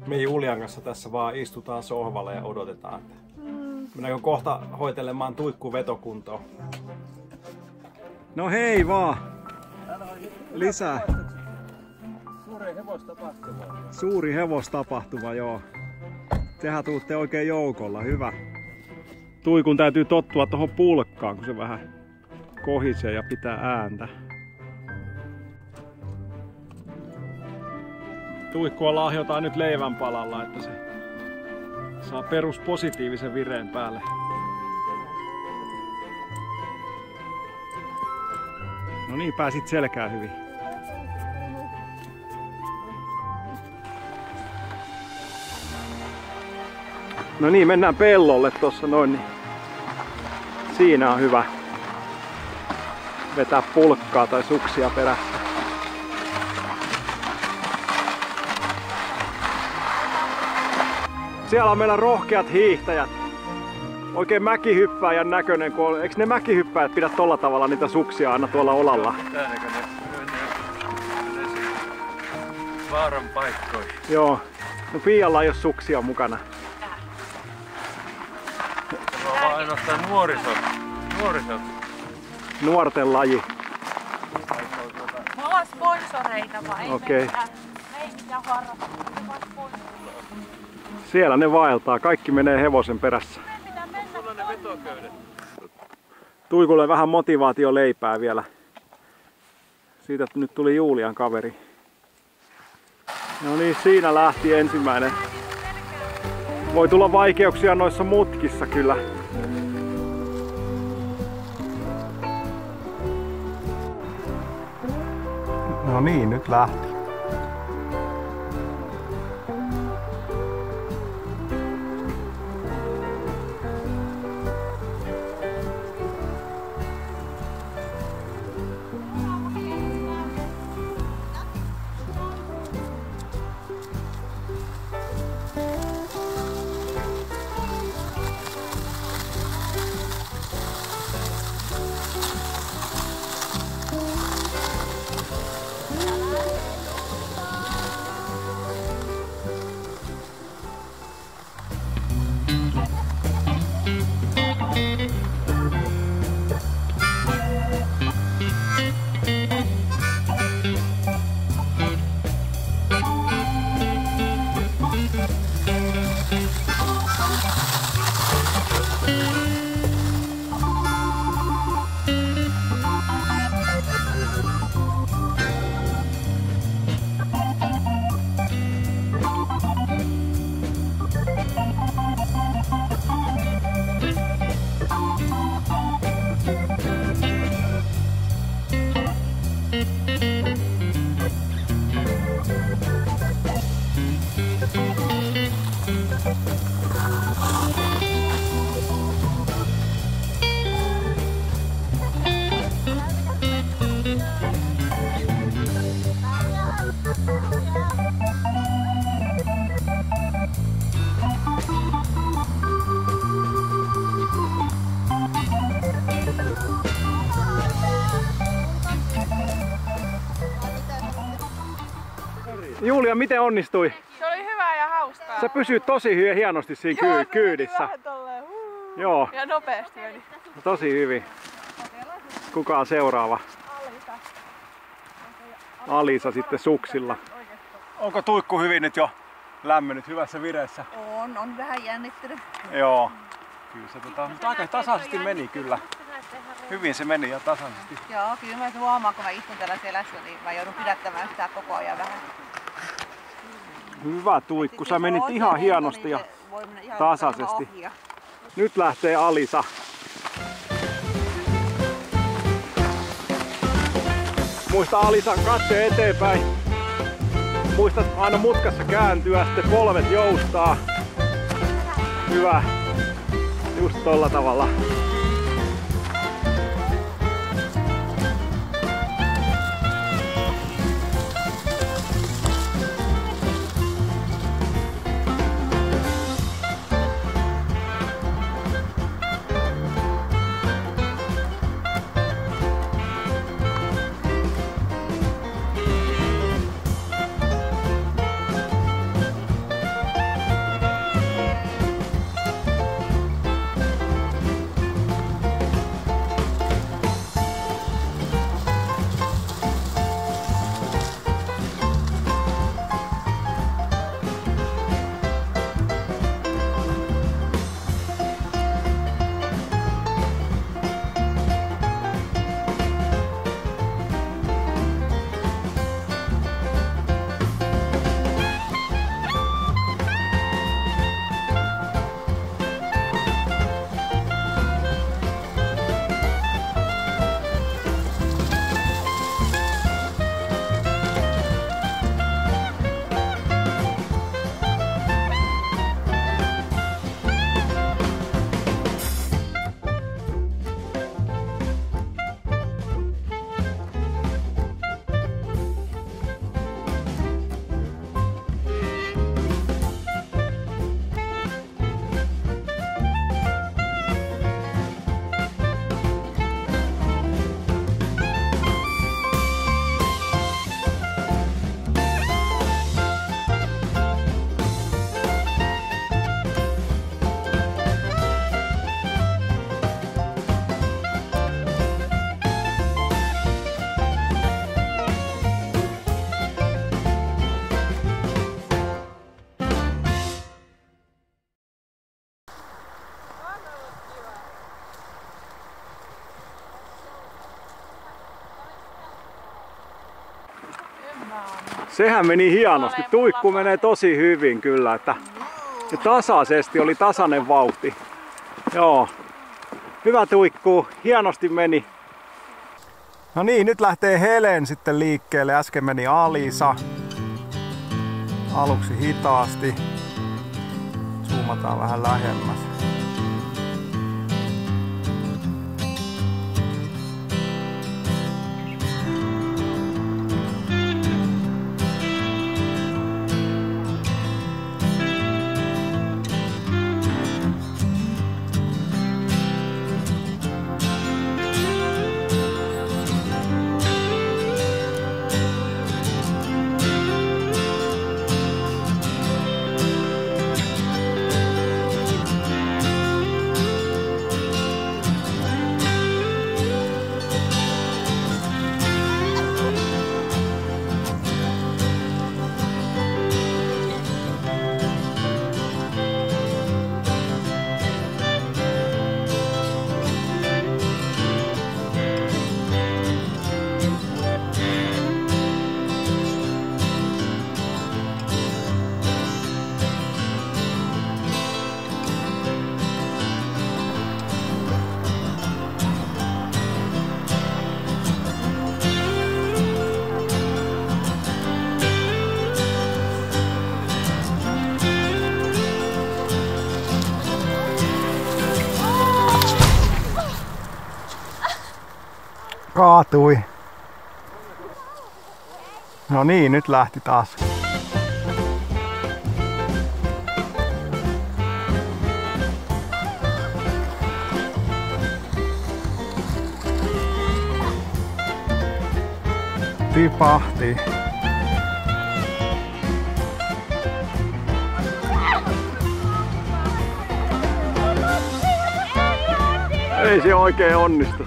Me Julian kanssa tässä vaan istutaan sohvalle ja odotetaan. Mennäänkö kohta hoitelemaan Tuikku vetokuntoon? No hei vaan! Lisää. Suuri hevostapahtuma. Suuri hevostapahtuma, joo. Tehän tuutte oikein joukolla, hyvä. Tuikun täytyy tottua tuohon pulkkaan, kun se vähän kohisee ja pitää ääntä. Tuikkua lahjotaan nyt leivänpalalla, että se saa peruspositiivisen vireen päälle. No niin, pääsit selkään hyvin. No niin, mennään pellolle tossa noin. Niin siinä on hyvä vetää pulkkaa tai suksia perässä. Siellä on meillä rohkeat hiihtäjät. Oikein mäkihyppääjän näköinen, kun on. Eikö ne mäkihyppääjät pidä tolla tavalla niitä suksia aina tuolla olalla? Täällä vaaran paikkoihin. Joo. No Piialla ei ole suksia mukana. Tämä on ainoastaan Nuorten laji. Me ollaan sponsoreita vaan, Okei. ei mitään harrastaa. Siellä ne vaeltaa, kaikki menee hevosen perässä. Tuikulle vähän motivaatio leipää vielä. Siitä nyt tuli Julian kaveri. No niin, siinä lähti ensimmäinen. Voi tulla vaikeuksia noissa mutkissa kyllä. No niin, nyt lähti. Julia, miten onnistui? Se oli hyvä ja hauskaa. Se pysyy tosi hienosti siinä kyydissä. Joo. Ja nopeasti meni. Tosi hyvin. Kuka on seuraava? Alisa sitten suksilla. Onko Tuikku hyvin nyt jo lämmennyt hyvässä vireessä? On vähän jännittynyt. Joo. Kyllä se mutta aika tasaisesti meni kyllä. Hyvin se meni ja tasaisesti. Joo, kyllä mä huomaan, kun mä istun täällä selässä, niin mä joudun pidättämään sitä koko ajan vähän. Hyvä Tuikku, sä menit ihan hienosti ja tasaisesti. Nyt lähtee Alisa. Muista Alisa katse eteenpäin. Muista aina mutkassa kääntyä, sitten polvet joustaa. Hyvä. Just tolla tavalla. Sehän meni hienosti. Tuikku menee tosi hyvin kyllä, että ja tasaisesti oli tasainen vauhti. Joo. Hyvä tuikku, hienosti meni. No niin, nyt lähtee Helen sitten liikkeelle. Äsken meni Alisa. Aluksi hitaasti. Zoomataan vähän lähemmäs. Kaatui. No niin, nyt lähti taas. Tipahti. Ei se oikein onnistu.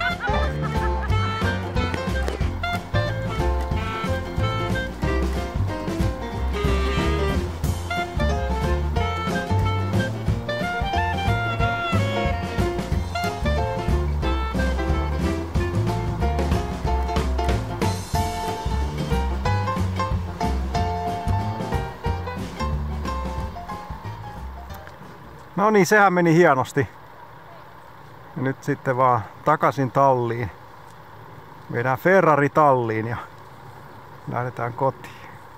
No niin, sehän meni hienosti. Ja nyt sitten vaan takaisin talliin. Meidän Ferrari talliin ja lähdetään kotiin.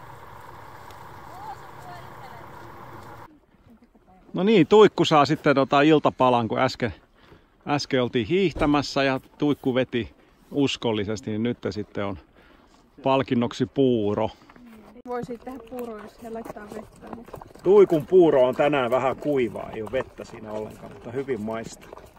No niin, Tuikku saa sitten iltapalan, kun äsken oltiin hiihtämässä ja Tuikku veti uskollisesti, niin nyt sitten on palkinnoksi puuro. Voisi tehdä puuroa, jos he laittaa vettä. Tuikun puuro on tänään vähän kuivaa, ei ole vettä siinä ollenkaan, mutta hyvin maistuu.